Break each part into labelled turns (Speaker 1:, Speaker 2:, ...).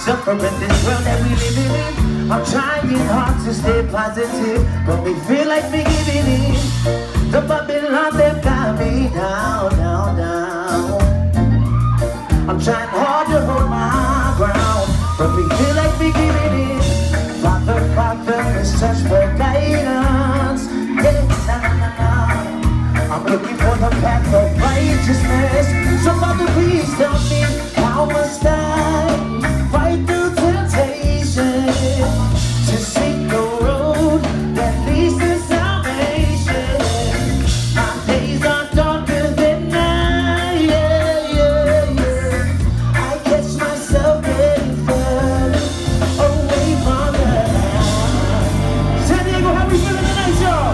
Speaker 1: suffer in this world that we live in. I'm trying hard to stay positive, but we feel like we giving in. The Babylon, they've got me down, down, down. I'm trying hard to hold my ground, but we feel like we giving in. Father, Father, is such for guidance. Yeah, nah, nah, nah. I'm looking for the path of righteousness. So Father, please tell me, how must I fight through temptation to seek the road that leads to salvation? My days are darker than night, yeah, yeah, yeah. I catch myself getting further away from the light. San Diego, how we feeling tonight, y'all?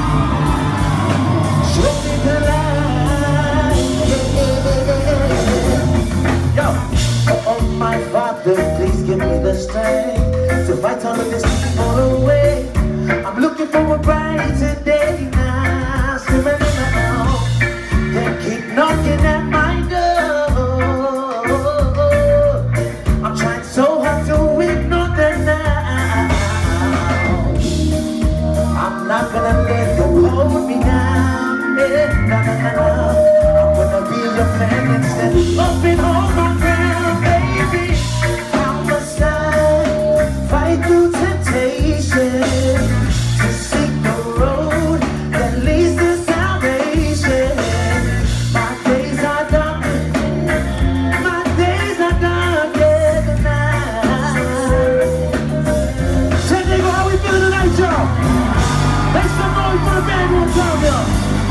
Speaker 1: Show me the light, yeah, yeah, yeah. Yo, oh my Father, please give me the strength to fight all of this evil away. I'm looking for a brighter day now. Swimming in the now, they keep knocking at my door. I'm trying so hard to ignore them now. I'm not gonna let them hold me down. Yeah, nah, nah, nah, nah. I'm gonna be your man instead of being on my ground, baby. How must I fight through temptation to seek the road that leads to salvation? My days are dark, my days are darker than night. San Diego, how we feeling tonight, y'all? Make some noise for the band one time, y'all.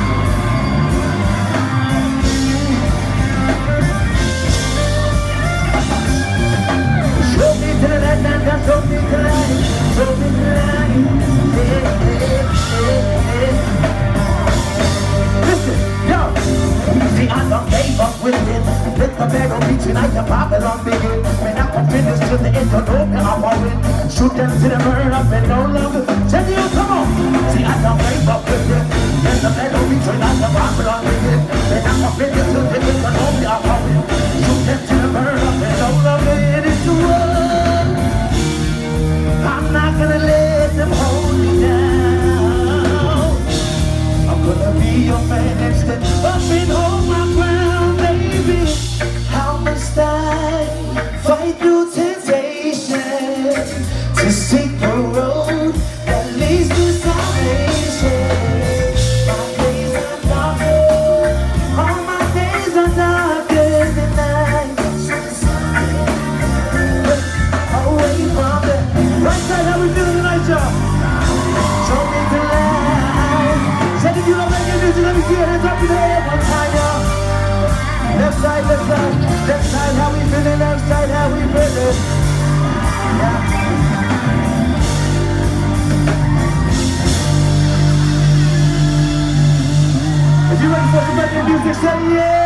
Speaker 1: Show me to the light, now show me to the light, show me to the light, yeah, yeah, yeah. Listen, yo, see I done gave up with him. Let the barrel reach and I can Babylon begin. When I'm finished to the end, don't know where I'm going. Shoot them to the burn up and no longer. Tell you, come on. See I done gave up with him. Let the barrel reach and I can Babylon begin. When I'm finished to the end, don't know where I'm going. Shoot them to the burn up and no longer. It is the world. I'm not gonna let them hold me down. I'm gonna be your man instead of being on my ground, baby. How must I fight through temptation to seek the road that leads to salvation? My days are darker, all my days are darker than night. Away from the right side, how we feeling tonight, y'all? Show me the light. Said if you don't make it music, let me see your hands up in the air one time, y'all. Left side, left side, left side, how we feeling? Left side, how we feeling? Yeah. If you ready for some reggae music, say yeah.